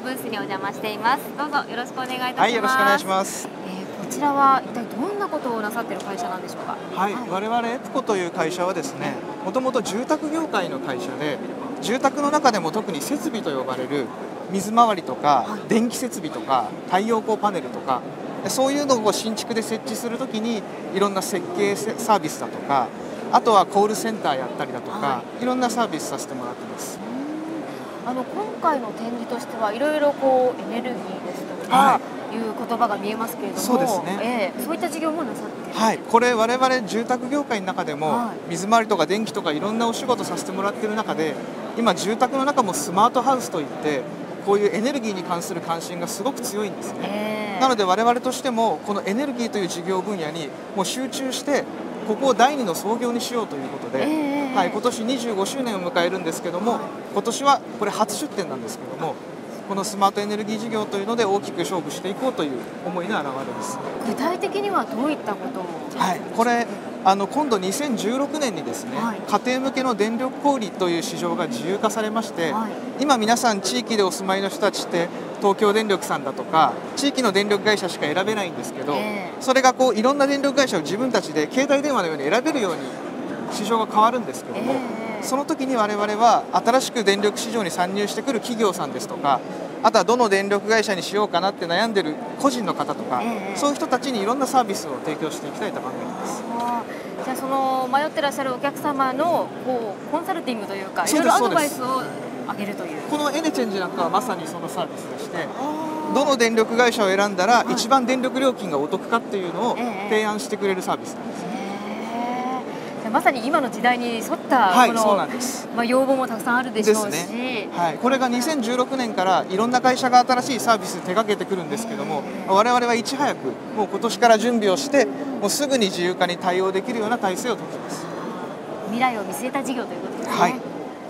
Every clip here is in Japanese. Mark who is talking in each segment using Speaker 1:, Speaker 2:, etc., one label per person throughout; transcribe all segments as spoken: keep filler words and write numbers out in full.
Speaker 1: ブースにお邪魔しています。どうぞよろしくお願いいたします。
Speaker 2: はい、よろしくお願いします。
Speaker 1: えー、こちらは一体どんなことをなさっている会社なんでしょうか。
Speaker 2: はい、はい、我々エプコという会社はですね、もともと住宅業界の会社で、住宅の中でも特に設備と呼ばれる水回りとか、はい、電気設備とか太陽光パネルとか、そういうのを新築で設置するときにいろんな設計サービスだとか、あとはコールセンターやったりだとか、はい、いろんなサービスさせてもらってます。
Speaker 1: あの今回の展示としてはいろいろこうエネルギーですとか、はい、いう言葉が見えますけれども、
Speaker 2: そうですね、
Speaker 1: えー、そういった事業もなさっている。
Speaker 2: はい、これ我々住宅業界の中でも水回りとか電気とかいろんなお仕事させてもらっている中で、今住宅の中もスマートハウスといってこういうエネルギーに関する関心がすごく強いんですね、えー、なので我々としてもこのエネルギーという事業分野にもう集中してここをだいにの創業にしようということで、えーはい、今年にじゅうごしゅうねんを迎えるんですけども、はい、今年はこれ初出展なんですけども、このスマートエネルギー事業というので大きく勝負していこうという思いの表れです。
Speaker 1: 具体的にはどういったことを、
Speaker 2: はい、これあの今度にせんじゅうろくねんにですね、はい、家庭向けの電力小売という市場が自由化されまして、はい、今皆さん地域でお住まいの人たちって東京電力さんだとか地域の電力会社しか選べないんですけど、えー、それがこういろんな電力会社を自分たちで携帯電話のように選べるように市場が変わるんですけども、えー、その時に我々は新しく電力市場に参入してくる企業さんですとか、あとはどの電力会社にしようかなって悩んでる個人の方とか、えー、そういう人たちにいろんなサービスを提供していきたいと考えています。
Speaker 1: じゃあその迷ってらっしゃるお客様のこうコンサルティングというか、いろいろアドバイスをあげるという。
Speaker 2: このエネチェンジなんかはまさにそのサービスでして、どの電力会社を選んだら一番電力料金がお得かっていうのを提案してくれるサービスなんです。
Speaker 1: えー、まさに今の時代に沿ったこの、はい、まあ要望もたくさんあるでしょうし、ね、
Speaker 2: はい、これがにせんじゅうろくねんからいろんな会社が新しいサービス手掛けてくるんですけども、我々はいち早くもう今年から準備をしてもうすぐに自由化に対応できるような体制を取っています。
Speaker 1: 未来を見据えた事業ということですね。はい、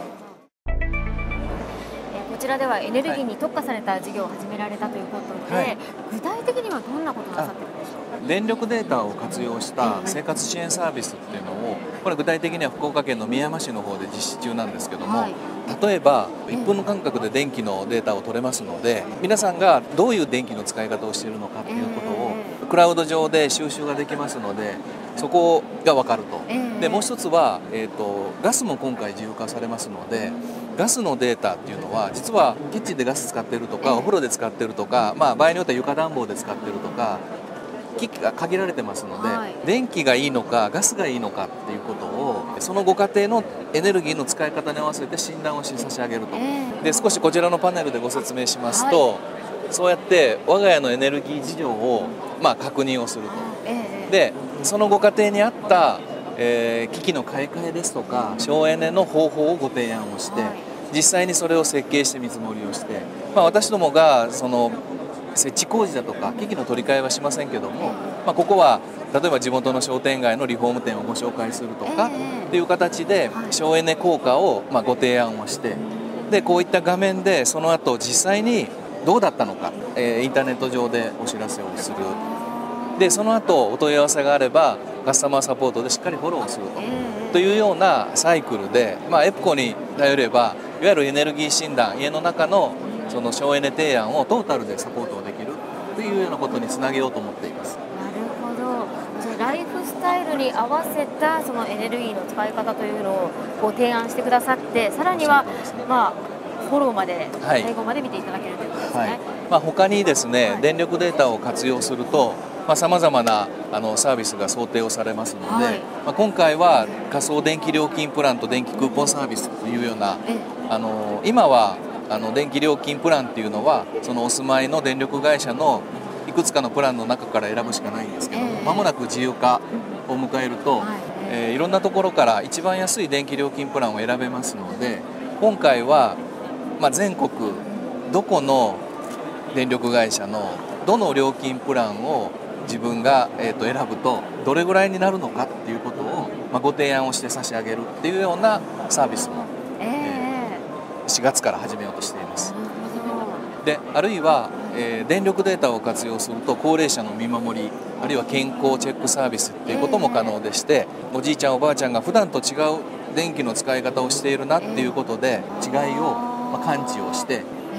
Speaker 1: こちらではエネルギーに特化された事業を始められたということで、はい、具体的にはどんなことをなさっているんでしょうか。
Speaker 3: 電力データを活用した生活支援サービスっていうのを、これ具体的には福岡県のみやま市の方で実施中なんですけども、はい、例えばいっぷんの間隔で電気のデータを取れますので、皆さんがどういう電気の使い方をしているのかっていうことをクラウド上で収集ができますので、そこが分かると。でもう一つは、えーと、ガスも今回自由化されますので、ガスのデータっていうのは実はキッチンでガス使ってるとかお風呂で使ってるとか、まあ、場合によっては床暖房で使ってるとか機器が限られてますので、はい、電気がいいのかガスがいいのかっていうことをそのご家庭のエネルギーの使い方に合わせて診断をし差し上げると。で少しこちらのパネルでご説明しますと、はい、そうやって我が家のエネルギー事情を、まあ、確認をすると。でそのご家庭に合ったえー、機器の買い替えですとか省エネの方法をご提案をして、はい、実際にそれを設計して見積もりをして、まあ、私どもがその設置工事だとか機器の取り替えはしませんけども、まあ、ここは例えば地元の商店街のリフォーム店をご紹介するとかっていう形で省エネ効果をまあご提案をして、でこういった画面でその後実際にどうだったのか、えー、インターネット上でお知らせをする。でその後お問い合わせがあればカスタマーサポートでしっかりフォローすると、というようなサイクルで、まあ、エプコに頼ればいわゆるエネルギー診断、家の中のその省エネ提案をトータルでサポートできるというようなことにつなげようと思っています。
Speaker 1: なるほど。じゃあライフスタイルに合わせたそのエネルギーの使い方というのをご提案してくださって、さらには、ね、まあフォローまで、はい、最後まで見ていただけるということですね。はい、まあ、
Speaker 3: 他にですね、
Speaker 1: はい、
Speaker 3: 電力データを活用するとさまざ、まなあのサービスが想定をされますので、はい、まあ、今回は仮想電気料金プランと電気クーポンサービスというような、あの今はあの電気料金プランっていうのはそのお住まいの電力会社のいくつかのプランの中から選ぶしかないんですけども、まもなく自由化を迎えると、はい、えー、いろんなところから一番安い電気料金プランを選べますので、今回は、まあ、全国どこの電力会社のどの料金プランを自分が、えー、と選ぶとどれぐらいになるのかっていうことを、まあ、ご提案をして差し上げるっていうようなサービスも、えーえー、しがつから始めようとしています。であるいは、えー、電力データを活用すると高齢者の見守り、あるいは健康チェックサービスっていうことも可能でして、えー、おじいちゃんおばあちゃんが普段と違う電気の使い方をしているなっていうことで違いを、まあ、感知をして、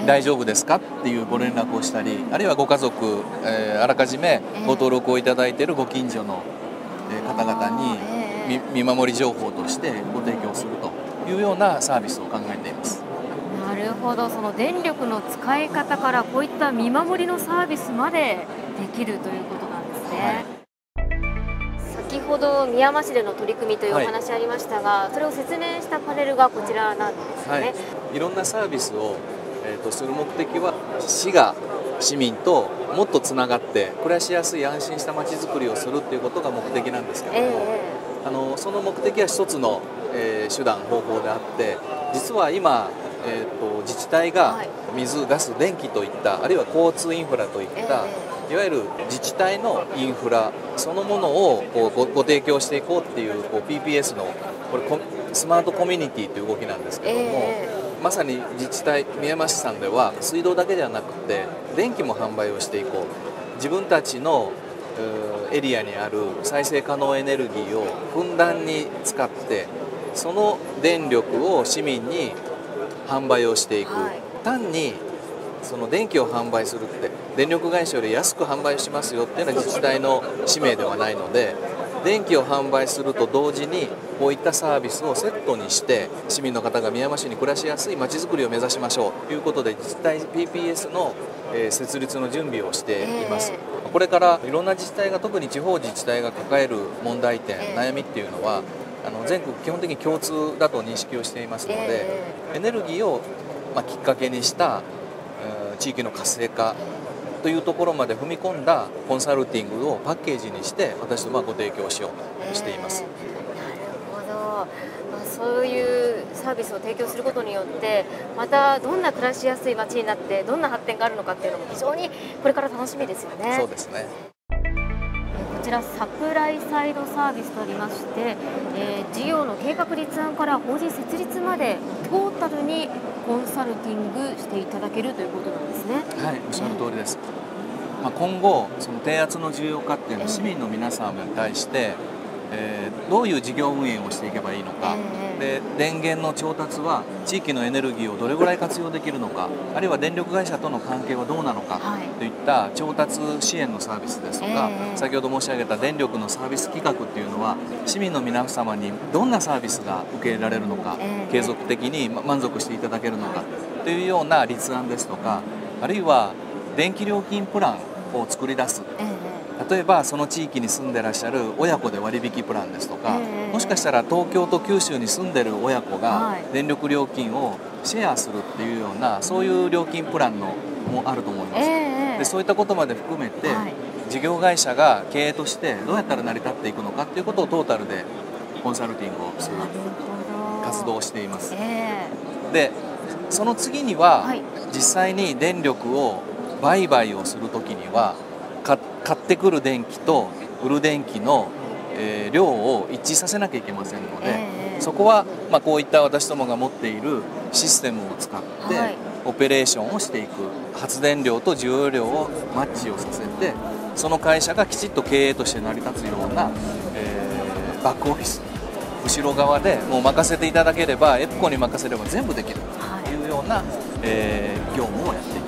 Speaker 3: 大丈夫ですかっていうご連絡をしたり、あるいはご家族、えー、あらかじめご登録をいただいているご近所の方々に見守り情報としてご提供するというようなサービスを考えています。
Speaker 1: なるほど、その電力の使い方からこういった見守りのサービスまでできるということなんですね。はい、先ほどみやま市での取り組みというお話ありましたが、はい、それを説明したパネルがこちらなんですよね。はい、
Speaker 3: いろんなサービスを、えー、とする目的は、市が市民ともっとつながって暮らしやすい安心したまちづくりをするということが目的なんですけども、えー、あのその目的は一つの、えー、手段方法であって、実は今、えー、と自治体が水、ガス、電気といった、あるいは交通インフラといった、えー、いわゆる自治体のインフラそのものをこう ご, ご提供していこうっていう、こう ピーピーエス のこれスマートコミュニティという動きなんですけども、えー、まさに自治体みやま市さんでは水道だけではなくて電気も販売をしていこう、自分たちのエリアにある再生可能エネルギーをふんだんに使ってその電力を市民に販売をしていく、はい、単にその電気を販売するって電力会社より安く販売しますよっていうのは自治体の使命ではないので、電気を販売すると同時にこういったサービスをセットにして市民の方がみやま市に暮らしやすいまちづくりを目指しましょうということで、自治体 ピーピーエス の設立の準備をしています。えー、これからいろんな自治体が、特に地方自治体が抱える問題点、えー、悩みっていうのはあの全国基本的に共通だと認識をしていますので、えー、エネルギーを、まあ、きっかけにした、えー、地域の活性化というところまで踏み込んだコンサルティングをパッケージにして私どもはご提供しようとしています。
Speaker 1: えー、なるほど、まあ、そういうサービスを提供することによってまたどんな暮らしやすい街になってどんな発展があるのかっていうのも非常にこれから楽しみですよね。
Speaker 3: そうですね。
Speaker 1: こちらサプライサイドサービスとありまして、えー、事業の計画立案から法人設立までトータルにコンサルティングしていただけるということなんですね。
Speaker 3: はい、おっしゃる通りです。まあ、今後その低圧の重要化っていうのは市民の皆さんに対して、えー、どういう事業運営をしていけばいいのか、で電源の調達は地域のエネルギーをどれぐらい活用できるのか、あるいは電力会社との関係はどうなのかといった調達支援のサービスですとか、先ほど申し上げた電力のサービス企画っていうのは市民の皆様にどんなサービスが受け入れられるのか、継続的に満足していただけるのかというような立案ですとか、あるいは電気料金プランを作り出す、例えばその地域に住んでらっしゃる親子で割引プランですとか、もしかしたら東京と九州に住んでる親子が電力料金をシェアするっていうような、そういう料金プランのもあると思います。でそういったことまで含めて、事業会社が経営としてどうやったら成り立っていくのかっていうことをトータルでコンサルティングをする活動をしています。でその次には、実際に電力を売買をするときには買ってくる電気と売る電気の、えー、量を一致させなきゃいけませんので、えー、そこは、まあ、こういった私どもが持っているシステムを使って、はい、オペレーションをしていく、発電量と需要量をマッチをさせて、その会社がきちっと経営として成り立つような、えー、バックオフィス、後ろ側でもう任せていただければ、エプコに任せれば全部できるというような、えー、業務をやっています。